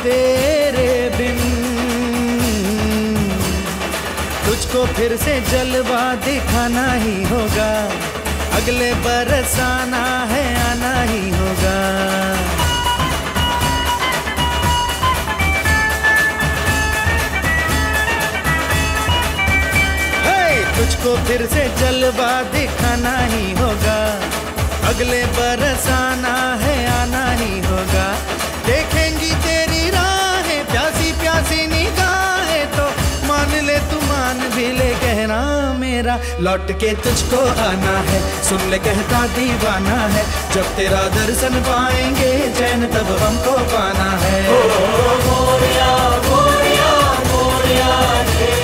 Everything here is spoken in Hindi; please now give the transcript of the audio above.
तेरे बिन। तुझको फिर से जलवा दिखाना ही होगा, अगले बरस आना है, आना ही होगा। तुझको फिर से जलवा दिखाना ही होगा, अगले बरस आना है, आना ही होगा। देखेंगी तेरी राहें प्यासी प्यासी निगाहें, तो मान ले तू मान भी ले कहना मेरा, लौट के तुझको आना है। सुन ले कहता दीवाना है, जब तेरा दर्शन पाएंगे चैन तब हमको पाना है। मोरिया मोरिया मोरिया